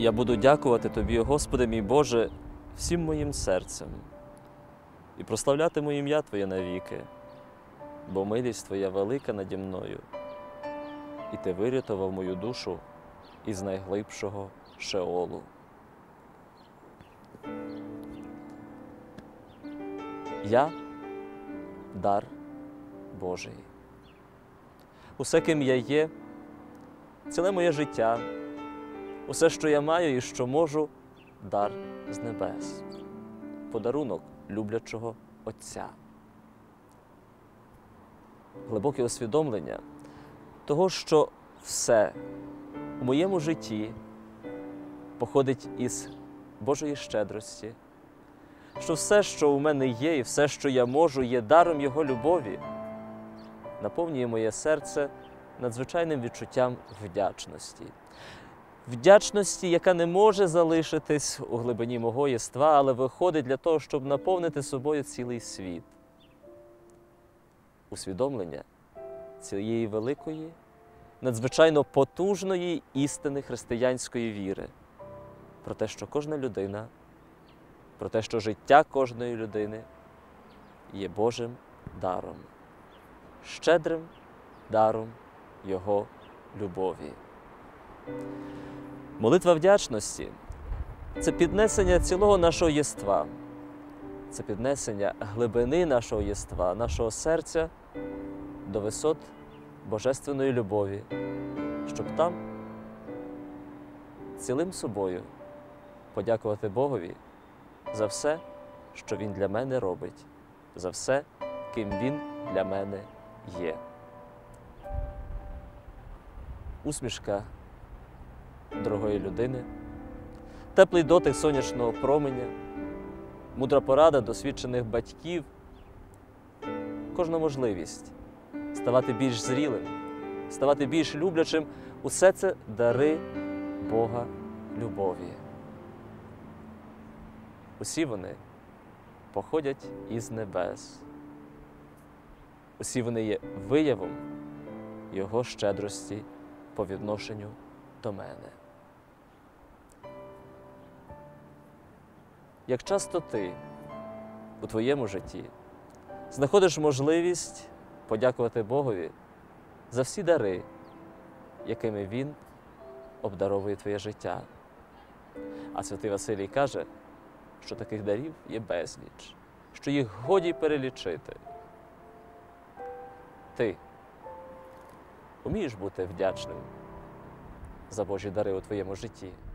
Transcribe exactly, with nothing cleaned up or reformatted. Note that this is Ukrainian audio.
Я буду дякувати Тобі, Господи мій Боже, всім моїм серцем і прославлятиму ім'я Твоє навіки, бо милість Твоя велика наді мною, і Ти вирятував мою душу із найглибшого Шеолу. Я – дар Божий. Усе, ким я є, ціле моє життя, усе, що я маю і що можу – дар з небес, подарунок люблячого Отця. Глибоке усвідомлення того, що все у моєму житті походить із Божої щедрості, що все, що у мене є, і все, що я можу, є даром Його любові, наповнює моє серце надзвичайним відчуттям вдячності. Вдячності, яка не може залишитись у глибині мого єства, але виходить для того, щоб наповнити собою цілий світ. Усвідомлення цієї великої, надзвичайно потужної істини християнської віри про те, що кожна людина, про те, що життя кожної людини є Божим даром, щедрим даром Його любові. Молитва вдячності – це піднесення цілого нашого єства, це піднесення глибини нашого єства, нашого серця до висот божественної любові, щоб там цілим собою подякувати Богові за все, що Він для мене робить, за все, ким Він для мене є. Усмішка дорогої людини, теплий дотик сонячного променя, мудра порада досвідчених батьків, кожна можливість ставати більш зрілим, ставати більш люблячим – усе це дари Бога любові. Усі вони походять із небес. Усі вони є виявом Його щедрості по відношенню до мене. Як часто ти у твоєму житті знаходиш можливість подякувати Богові за всі дари, якими Він обдаровує твоє життя. А святий Василій каже, що таких дарів є безліч, що їх годі перелічити. Ти умієш бути вдячним за Божі дари у твоєму житті?